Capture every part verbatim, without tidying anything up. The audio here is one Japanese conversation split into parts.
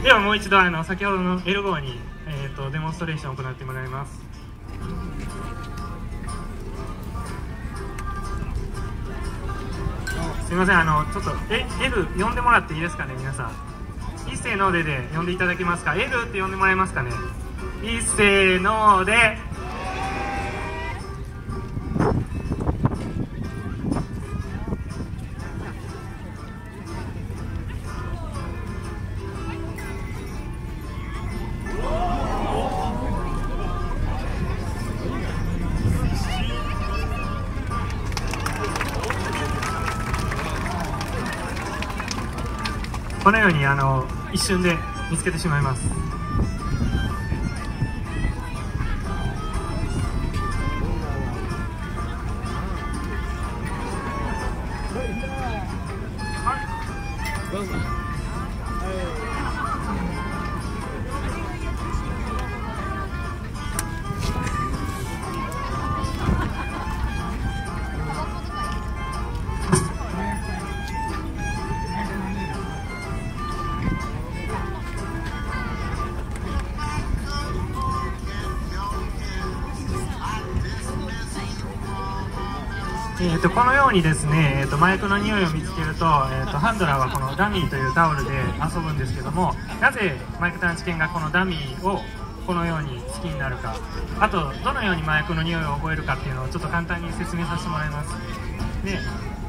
ではもう一度あの先ほどの エルご に、えー、とデモンストレーションを行ってもらいます。すみません、あのちょっとえ エル 呼んでもらっていいですかね。皆さん一斉のでで呼んでいただけますか。 エル って呼んでもらえますかね。一斉ので。このようにあの一瞬で見つけてしまいます。えー、とこのようにですね、えー、と麻薬の匂いを見つけると、えー、とハンドラーはこのダミーというタオルで遊ぶんですけども、なぜ麻薬探知犬がこのダミーをこのように好きになるか、あとどのように麻薬の匂いを覚えるかっていうのをちょっと簡単に説明させてもらいます。で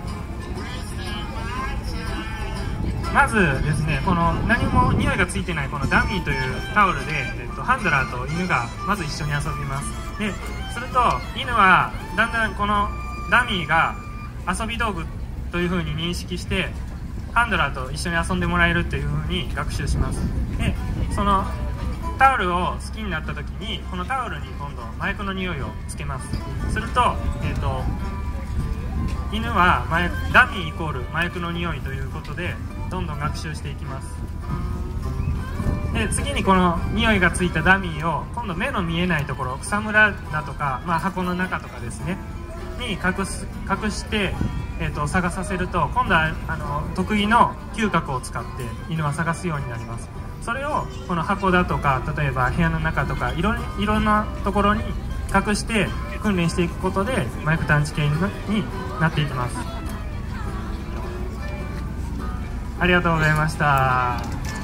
まずですね、この何も匂いがついてないこのダミーというタオルで、えー、とハンドラーと犬がまず一緒に遊びます。ですると犬はだんだんこのダミーが遊び道具というふうに認識してハンドラーと一緒に遊んでもらえるというふうに学習します。でそのタオルを好きになった時にこのタオルに今度麻薬の匂いをつけます。すると、えーと、犬は麻薬ダミーイコール麻薬の匂いということでどんどん学習していきます。で次にこの匂いがついたダミーを今度目の見えないところ、草むらだとか、まあ、箱の中とかですねに隠す隠して、えー、と探させると今度はあの得意の嗅覚を使って犬は探すようになります。それをこの箱だとか例えば部屋の中とかいろいろなところに隠して訓練していくことで麻薬探知犬になっていきます。ありがとうございました。